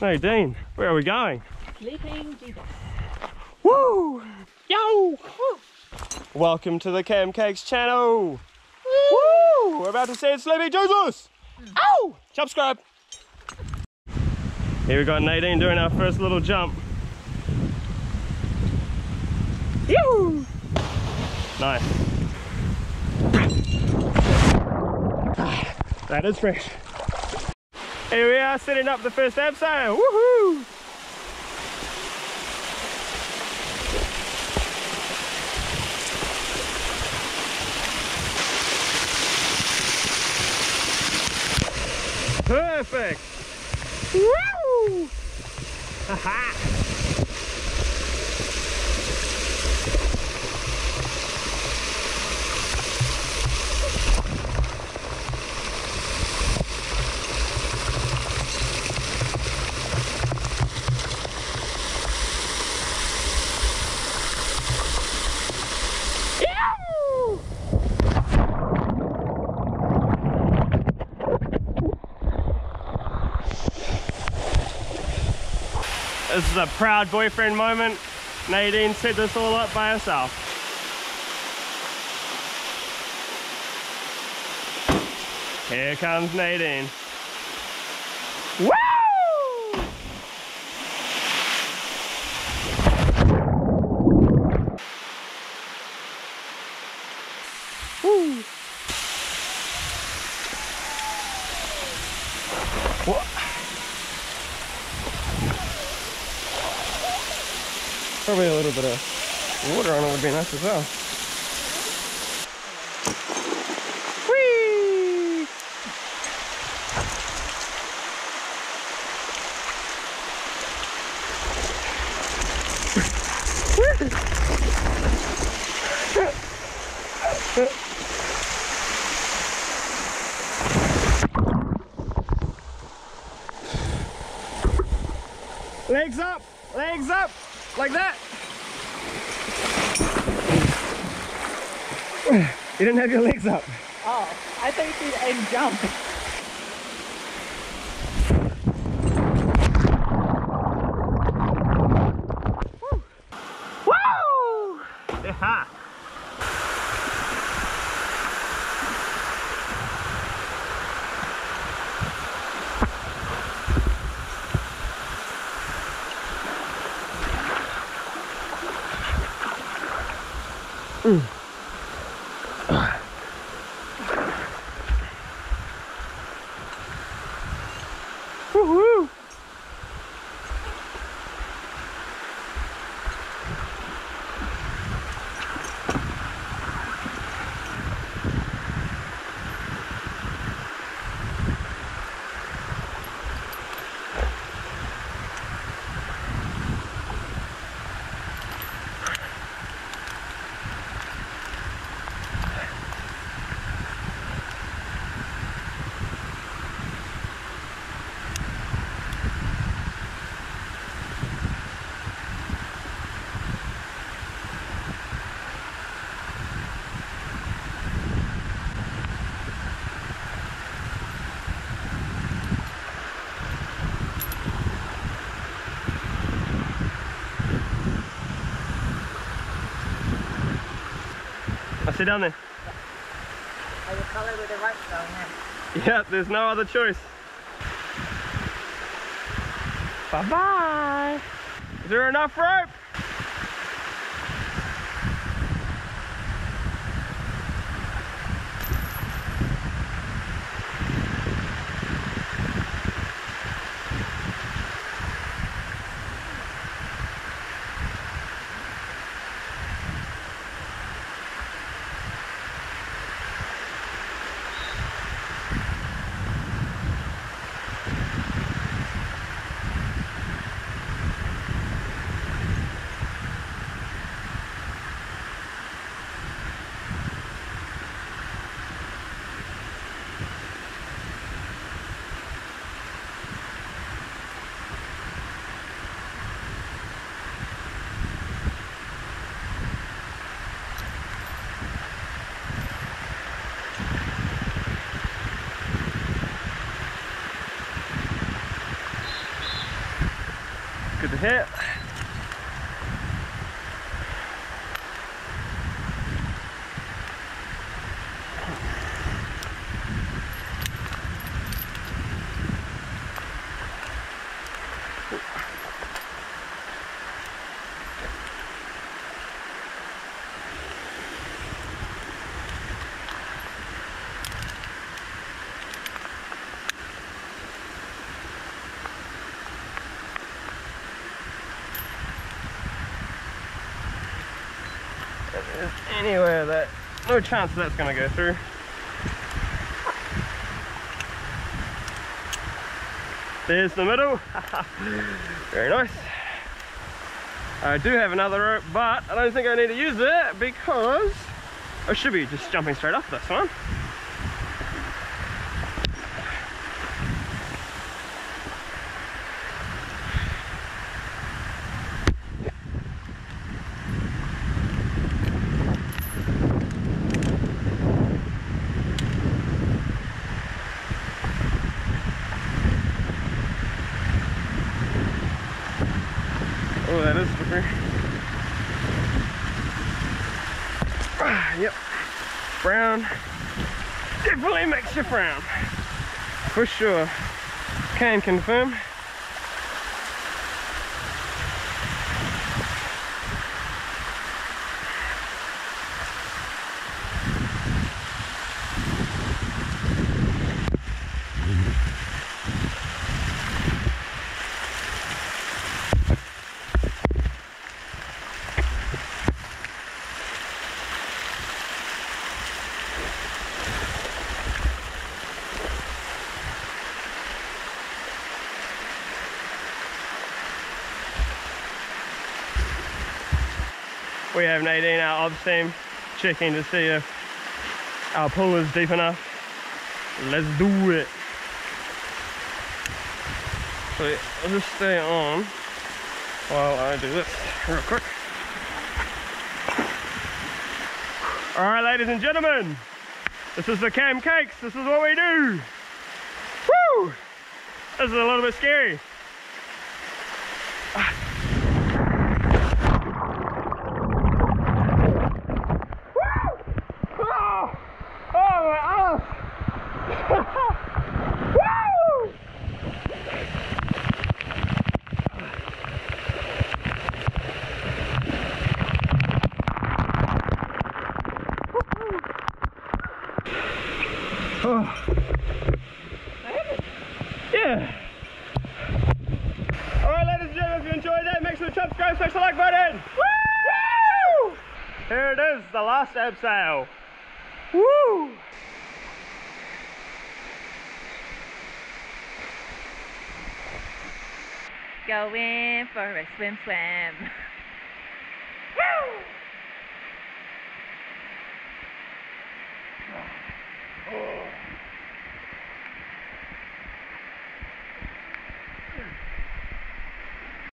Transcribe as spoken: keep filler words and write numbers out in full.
Nadine, where are we going? Sleeping Jesus. Woo! Yo! Woo. Welcome to the Cam Cakes channel. Woo! Woo! We're about to see Sleeping Jesus. Mm. Ow! Subscribe. Here we got Nadine doing our first little jump. Yoo! Nice. That is fresh. Here we are setting up the first abseil. Woohoo! Perfect! Woo! Haha! This is a proud boyfriend moment. Nadine set this all up by herself. Here comes Nadine. Woo! Woo! What? Probably a little bit of water on it would be nice as well. Whee! Legs up! Legs up! Like that! You didn't have your legs up. Oh, I thought you said and jump. Woo! Woo! Yeah. Mm. Woohoo! I'll sit down there. Yeah. Are you colored with the right going in? Yeah, there's no other choice. Bye bye. Is there enough rope? to hit. There's anywhere that, no chance that's going to go through. There's the middle. Very nice. I do have another rope, but I don't think I need to use it because I should be just jumping straight off this one. Oh, that is slippery. Ah, yep. Brown. Definitely makes you frown. For sure. Can confirm. We have Nadine, our ops team, checking to see if our pool is deep enough. Let's do it. So I'll just stay on while I do this real quick. All right, ladies and gentlemen, this is the Cam Cakes. This is what we do. Woo! This is a little bit scary. Oh. Yeah. Alright, ladies and gentlemen, if you enjoyed that, make sure to subscribe, smash the like button. Woo! Here it is, the last abseil. Woo! Going for a swim swim.